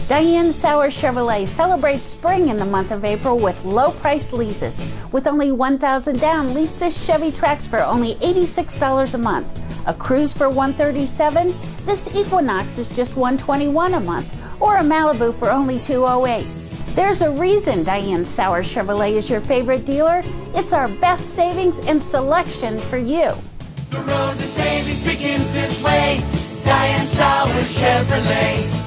Diane Sauer Chevrolet celebrates spring in the month of April with low-price leases. With only $1,000 down, lease this Chevy Trax for only $86 a month. A Cruze for $137, this Equinox is just $121 a month, or a Malibu for only $208. There's a reason Diane Sauer Chevrolet is your favorite dealer. It's our best savings and selection for you. The road to savings begins this way. Diane Sauer Chevrolet.